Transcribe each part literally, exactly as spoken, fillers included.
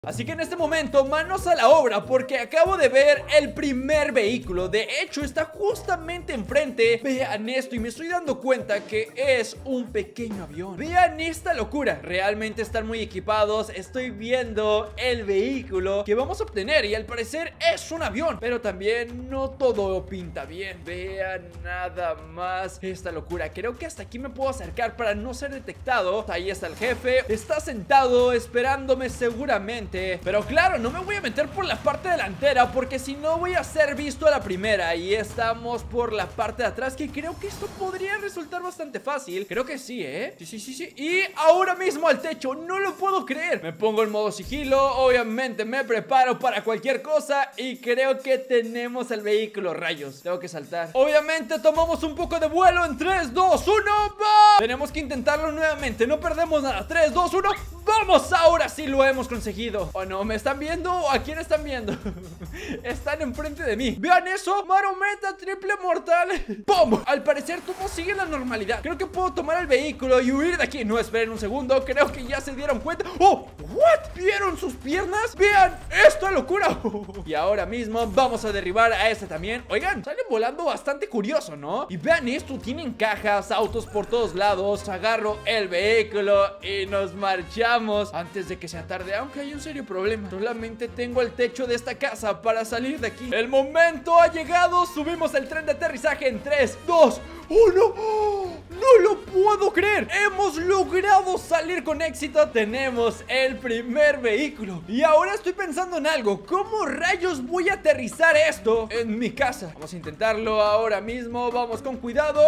Así que en este momento, manos a la obra, porque acabo de ver el primer vehículo. De hecho, está justamente enfrente. Vean esto y me estoy dando cuenta que es un pequeño avión. Vean esta locura, realmente están muy equipados. Estoy viendo el vehículo que vamos a obtener y al parecer es un avión, pero también no todo pinta bien. Vean nada más esta locura. Creo que hasta aquí me puedo acercar para no ser detectado. Ahí está el jefe, está sentado esperándome seguramente. Pero claro, no me voy a meter por la parte delantera, porque si no voy a ser visto a la primera. Y estamos por la parte de atrás, que creo que esto podría resultar bastante fácil. Creo que sí, ¿eh? Sí, sí, sí, sí. Y ahora mismo al techo, no lo puedo creer. Me pongo en modo sigilo, obviamente me preparo para cualquier cosa. Y creo que tenemos el vehículo, rayos. Tengo que saltar. Obviamente tomamos un poco de vuelo en tres, dos, uno, ¡va! Tenemos que intentarlo nuevamente, no perdemos nada. tres, dos, uno, ¡vamos! Ahora sí lo hemos conseguido. ¿O no? ¿Me están viendo? ¿O a quién están viendo? Están enfrente de mí. Vean eso. Marometa triple mortal. ¡Pum! Al parecer todo sigue la normalidad. Creo que puedo tomar el vehículo y huir de aquí. No, esperen un segundo. Creo que ya se dieron cuenta. ¡Oh! ¿What? ¿Vieron sus piernas? ¡Vean esta locura! Y ahora mismo vamos a derribar a este también. Oigan, salen volando bastante curioso, ¿no? Y vean esto. Tienen cajas, autos por todos lados. Agarro el vehículo y nos marchamos antes de que sea tarde. Aunque hay un serio problema. Solamente tengo el techo de esta casa para salir de aquí. El momento ha llegado. Subimos el tren de aterrizaje en tres, dos, uno. ¡Oh! ¡No lo puedo creer! Hemos logrado salir con éxito. Tenemos el primer vehículo. Y ahora estoy pensando en algo. ¿Cómo rayos voy a aterrizar esto en mi casa? Vamos a intentarlo ahora mismo. Vamos con cuidado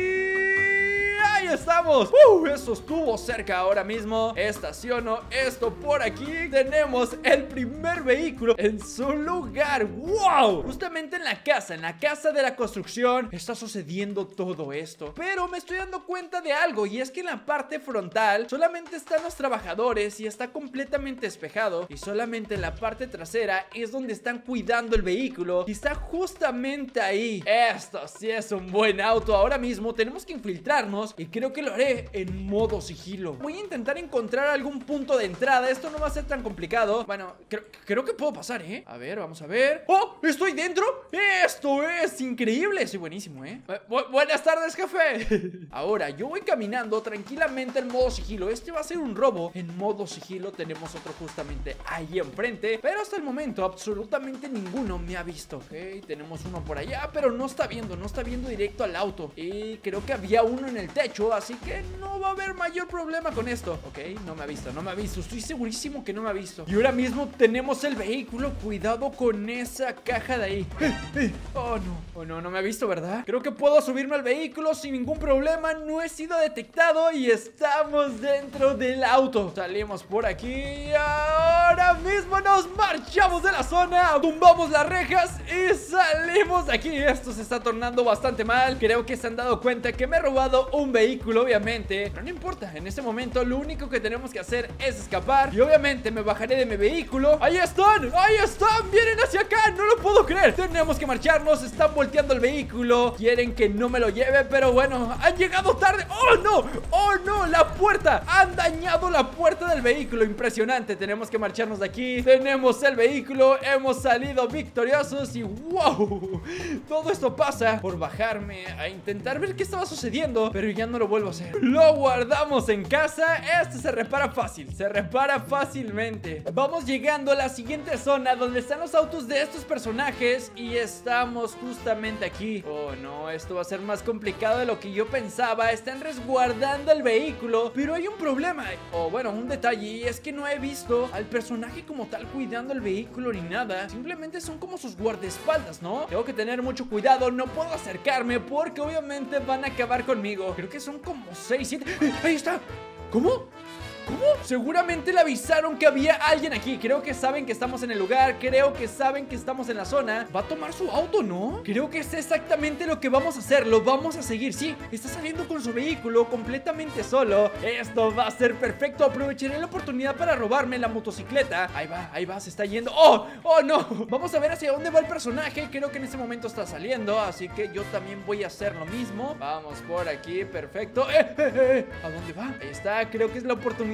y... ¡ahí estamos! ¡Uh! Eso estuvo cerca. Ahora mismo estaciono esto por aquí. Tenemos el primer vehículo en su lugar. ¡Wow! Justamente en la casa, en la casa de la construcción está sucediendo todo esto. Pero me estoy dando cuenta de algo, y es que en la parte frontal solamente están los trabajadores y está completamente despejado. Y solamente en la parte trasera es donde están cuidando el vehículo, y está justamente ahí. Esto sí es un buen auto. Ahora mismo tenemos que infiltrarnos y creo que lo haré en modo sigilo. Voy a intentar encontrar algún punto de entrada. Esto no va a ser tan complicado. Bueno, creo, creo que puedo pasar, ¿eh? A ver, vamos a ver. ¡Oh! ¿Estoy dentro? Esto es increíble. Soy buenísimo, ¿eh? Bu buenas tardes, jefe. Ahora, yo voy caminando tranquilamente en modo sigilo. Este va a ser un robo. En modo sigilo tenemos otro justamente ahí enfrente, pero hasta el momento absolutamente ninguno me ha visto. Ok, tenemos uno por allá, pero no está viendo, no está viendo directo al auto. Y creo que había uno en el techo, así que no va a haber mayor problema con esto. Ok, no me ha visto, no me ha visto. Estoy segurísimo que no me ha visto. Y ahora mismo tenemos el vehículo. Cuidado con esa caja de ahí. Eh, eh. Oh no, oh no, no me ha visto, ¿verdad? Creo que puedo subirme al vehículo sin ningún problema. No he sido detectado y estamos dentro del auto. Salimos por aquí y ahora mismo nos marchamos de la zona. Tumbamos las rejas y salimos de aquí. Esto se está tornando bastante mal. Creo que se han dado cuenta que me he robado un vehículo, obviamente, pero no importa. En este momento lo único que tenemos que hacer es escapar. Y obviamente me bajaré de mi vehículo. ¡Ahí están! ¡Ahí están! ¡Vienen hacia acá! ¡No lo puedo creer! Tenemos que marcharnos. Están volteando el vehículo. Quieren que no me lo lleve, pero bueno, han llegado tarde. ¡Oh, no! ¡Oh, no! ¡La puerta! Han dañado la puerta del vehículo. Impresionante. Tenemos que marcharnos de aquí. Tenemos el vehículo. Hemos salido victoriosos y ¡wow! Todo esto pasa por bajarme a intentar ver qué estaba sucediendo, pero ya no lo vuelvo a hacer. Lo guardamos en casa. Este se repara fácil. Se repara fácilmente. Vamos llegando a la siguiente zona donde están los autos de estos personajes y estamos justamente aquí. Oh, no. Esto va a ser más complicado de lo que yo pensaba. Están resguardando el vehículo, pero hay un problema. O bueno, un detalle, y es que no he visto al personaje como tal cuidando el vehículo ni nada. Simplemente son como sus guardaespaldas, ¿no? Tengo que tener mucho cuidado. No puedo acercarme porque obviamente van a acabar conmigo. Creo que son como seis, siete. ¡Eh! ¡Ahí está! ¿Cómo? ¿Cómo? Seguramente le avisaron que había alguien aquí. Creo que saben que estamos en el lugar. Creo que saben que estamos en la zona. Va a tomar su auto, ¿no? Creo que es exactamente lo que vamos a hacer. Lo vamos a seguir, sí. Está saliendo con su vehículo completamente solo. Esto va a ser perfecto. Aprovecharé la oportunidad para robarme la motocicleta. Ahí va, ahí va, se está yendo. ¡Oh! ¡Oh, no! Vamos a ver hacia dónde va el personaje. Creo que en ese momento está saliendo, así que yo también voy a hacer lo mismo. Vamos por aquí, perfecto. ¡Eh, eh, eh! ¿A dónde va? Ahí está, creo que es la oportunidad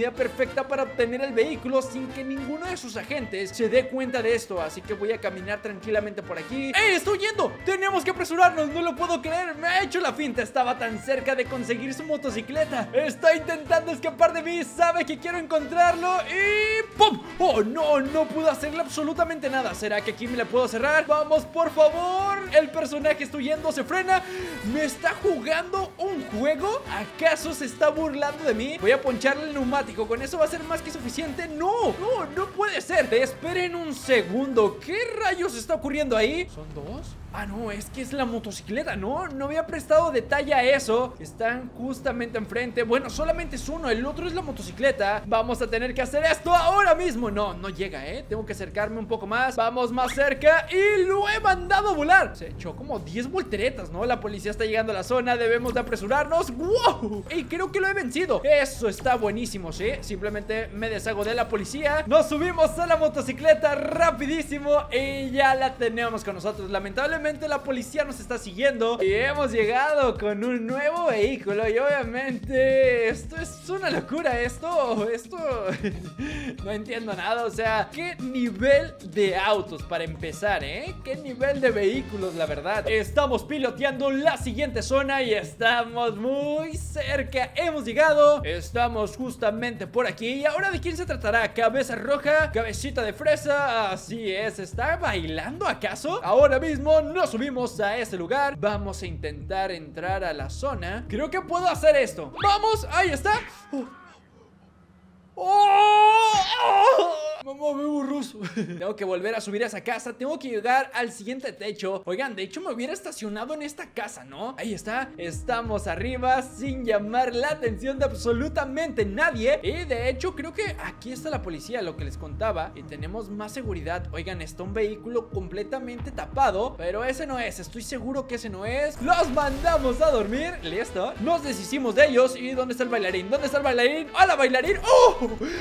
oportunidad perfecta para obtener el vehículo sin que ninguno de sus agentes se dé cuenta de esto. Así que voy a caminar tranquilamente por aquí. ¡Ey! ¡Estoy yendo! ¡Tenemos que apresurarnos! ¡No lo puedo creer! ¡Me ha hecho la finta! Estaba tan cerca de conseguir su motocicleta. Está intentando escapar de mí. Sabe que quiero encontrarlo y... ¡pum! ¡Oh, no! No puedo hacerle absolutamente nada. ¿Será que aquí me la puedo cerrar? ¡Vamos, por favor! El personaje está huyendo. Se frena. ¿Me está jugando un juego? ¿Acaso se está burlando de mí? Voy a poncharle el neumático. ¿Con eso va a ser más que suficiente? ¡No! ¡No! ¡No puede ser! Esperen un segundo. ¿Qué rayos está ocurriendo ahí? ¿Son dos? Ah, no, es que es la motocicleta, ¿no? No había prestado detalle a eso. Están justamente enfrente. Bueno, solamente es uno, el otro es la motocicleta. Vamos a tener que hacer esto ahora mismo. No, no llega, ¿eh? Tengo que acercarme un poco más. Vamos más cerca y lo he mandado a volar. Se echó como diez volteretas, ¿no? La policía está llegando a la zona, debemos de apresurarnos. ¡Wow! Y creo que lo he vencido. Eso está buenísimo, ¿sí? Simplemente me deshago de la policía. Nos subimos a la motocicleta rapidísimo y ya la tenemos con nosotros. Lamentablemente la policía nos está siguiendo y hemos llegado con un nuevo vehículo. Y obviamente esto es una locura. Esto, esto no entiendo nada. O sea, qué nivel de autos para empezar, ¿eh? Qué nivel de vehículos, la verdad. Estamos piloteando la siguiente zona y estamos muy cerca. Hemos llegado, estamos justamente por aquí. Y ahora, ¿de quién se tratará? Cabeza roja, cabecita de fresa. Así es, ¿está bailando acaso? Ahora mismo nos subimos a ese lugar. Vamos a intentar entrar a la zona. Creo que puedo hacer esto. ¡Vamos! ¡Ahí está! ¡Oh! ¡Oh! ¡Oh! Mamá, me borroso. Tengo que volver a subir a esa casa. Tengo que llegar al siguiente techo. Oigan, de hecho me hubiera estacionado en esta casa, ¿no? Ahí está. Estamos arriba sin llamar la atención de absolutamente nadie. Y de hecho creo que aquí está la policía, lo que les contaba. Y tenemos más seguridad. Oigan, está un vehículo completamente tapado, pero ese no es. Estoy seguro que ese no es. Los mandamos a dormir. Listo. Nos deshicimos de ellos. ¿Y dónde está el bailarín? ¿Dónde está el bailarín? ¡Hola, bailarín! ¡Oh!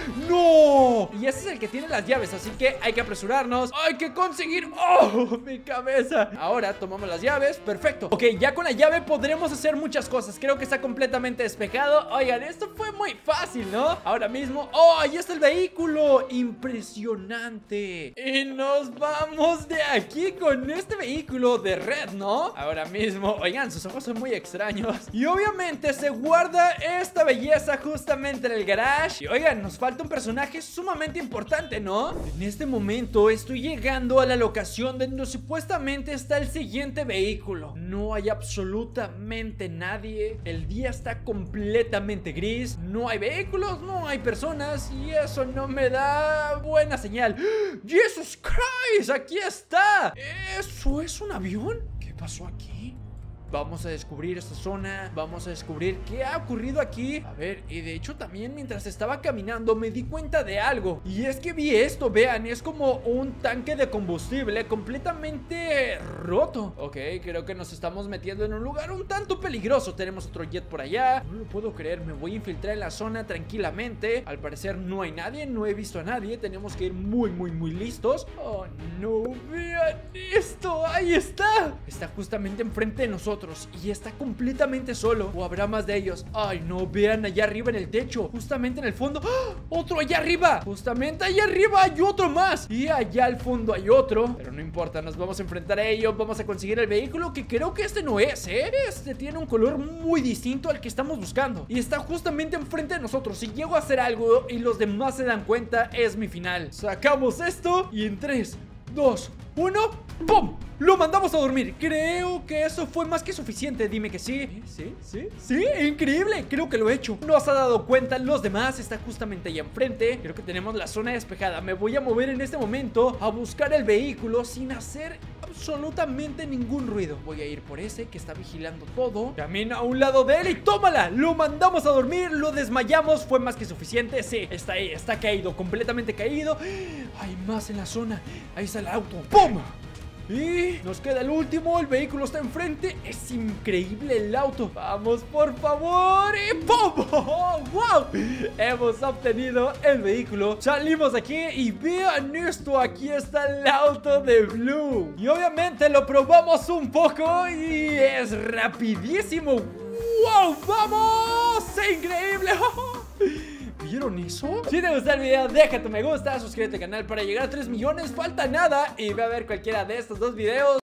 ¡No! Y ese es el que tiene las llaves, así que hay que apresurarnos. Hay que conseguir... ¡Oh! Mi cabeza. Ahora tomamos las llaves, perfecto. Ok, ya con la llave podremos hacer muchas cosas. Creo que está completamente despejado. Oigan, esto fue muy fácil, ¿no? Ahora mismo... ¡Oh! Ahí está el vehículo. Impresionante. Y nos vamos de aquí con este vehículo de red, ¿no? Ahora mismo... Oigan, sus ojos son muy extraños. Y obviamente se guarda esta belleza justamente en el garage. Y oigan, nos falta un personaje sumamente importante, ¿no? En este momento estoy llegando a la locación donde supuestamente está el siguiente vehículo. No hay absolutamente nadie. El día está completamente gris. No hay vehículos, no hay personas. Y eso no me da buena señal. ¡Jesus Christ! ¡Aquí está! ¿Eso es un avión? ¿Qué pasó aquí? Vamos a descubrir esta zona. Vamos a descubrir qué ha ocurrido aquí. A ver, y de hecho también mientras estaba caminando me di cuenta de algo. Y es que vi esto, vean, es como un tanque de combustible completamente roto. Ok, creo que nos estamos metiendo en un lugar un tanto peligroso. Tenemos otro jet por allá. No lo puedo creer, me voy a infiltrar en la zona tranquilamente. Al parecer no hay nadie, no he visto a nadie. Tenemos que ir muy, muy, muy listos. Oh, no, vean esto, ahí está. Está justamente enfrente de nosotros y está completamente solo. ¿O habrá más de ellos? Ay, no, vean allá arriba en el techo, justamente en el fondo. ¡Oh! ¡Otro allá arriba! Justamente allá arriba hay otro más. Y allá al fondo hay otro. Pero no importa, nos vamos a enfrentar a ellos. Vamos a conseguir el vehículo, que creo que este no es, ¿eh? Este tiene un color muy distinto al que estamos buscando. Y está justamente enfrente de nosotros. Si llego a hacer algo y los demás se dan cuenta, es mi final. Sacamos esto y en tres, dos, uno, ¡pum! Lo mandamos a dormir. Creo que eso fue más que suficiente. Dime que sí. Sí, sí, sí, increíble. Creo que lo he hecho. No se ha dado cuenta los demás. Está justamente ahí enfrente. Creo que tenemos la zona despejada. Me voy a mover en este momento a buscar el vehículo sin hacer absolutamente ningún ruido. Voy a ir por ese que está vigilando todo. Camina a un lado de él y tómala. Lo mandamos a dormir, lo desmayamos. Fue más que suficiente. Sí, está ahí, está caído, completamente caído. Hay más en la zona. Ahí está el auto. ¡Pum! Y nos queda el último, el vehículo está enfrente. Es increíble el auto. Vamos, por favor. Y ¡pum! ¡Oh, wow! Hemos obtenido el vehículo. Salimos aquí y vean esto. Aquí está el auto de Blue. Y obviamente lo probamos un poco y es rapidísimo. ¡Wow! ¡Vamos! ¡Increíble! ¿Vieron eso? Si te gustó el video, deja tu me gusta, suscríbete al canal para llegar a tres millones. Falta nada y ve a ver cualquiera de estos dos videos.